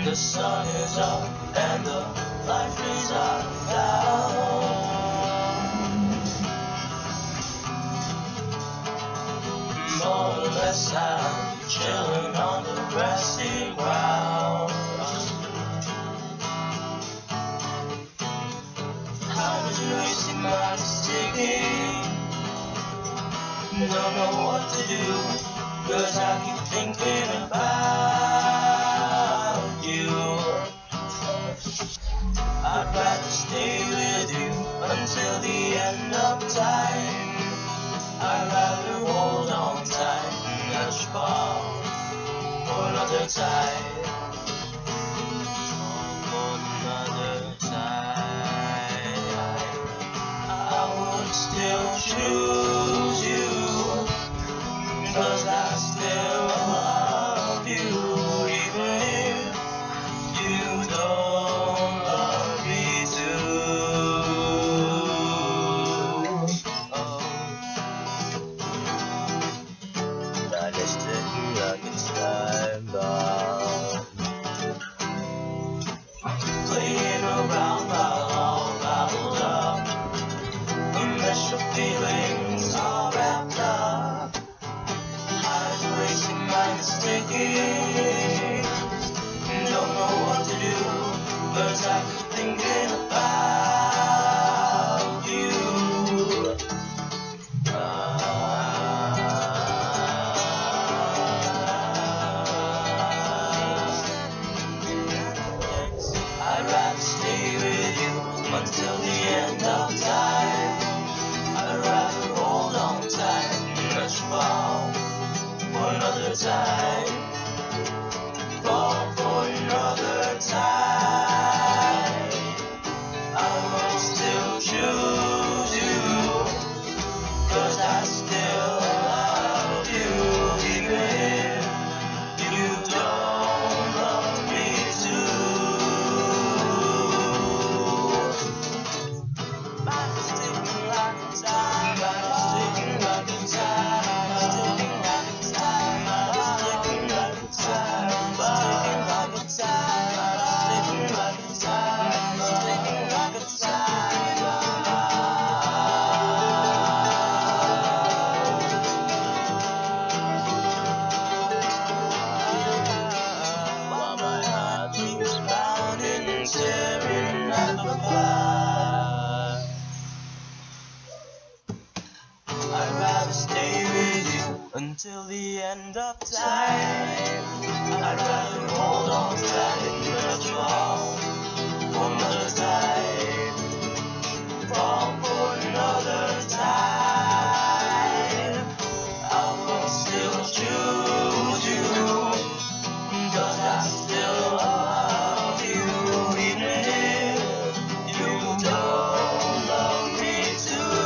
The sun is up and the light rays are down. More or less I'm chilling on the grassy ground. Time is racing, mind is ticking. Don't know what to do, 'cause I keep thinking about you. I'd rather stay with you until the end of time. I'd rather hold on tight and let you fall for another time. For another time. I would still choose you, 'cause I still love you, even if you don't love me too. Oh, I just didn't like it's time bomb. Playing around while all bottled up, unless your feelings all wrapped up. Eyes racing, mind is ticking. Don't know what to do, 'cause I keep thinking about you. I'd rather stay with you until the end of time. I'd rather hold on tight and let you fall for another time. Fall for another time. I will still choose you, 'cause I still love you, even if you don't love me too. Mine is ticking like a time. Mine is ticking like a time. Mine is ticking like a time. Mine is ticking like a time. Mine is ticking like a time. Mine is ticking like a time. Mine is ticking like a time. While my heart keeps pounding and tearing like a fire. I'd rather stay with you until the end of time. I'd rather hold on tight and let you fall for another time. Fall for another time. I will still choose you, 'cause I still love you, even if you don't love me too.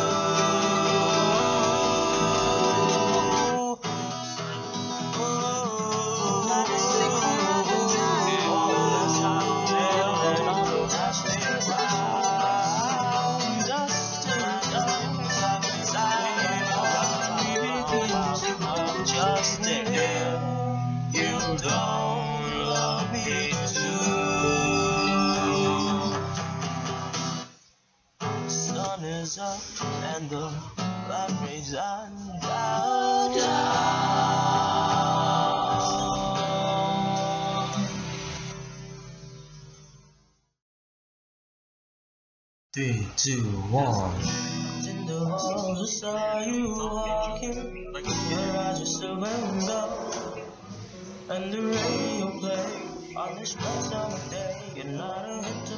Just if you don't love me too. Sun is up and the light rays are down. 3, 2, 1. In the hall, I saw you walking. Your eyes are silvered up, and the radio played on this wet summer day. You're not a hit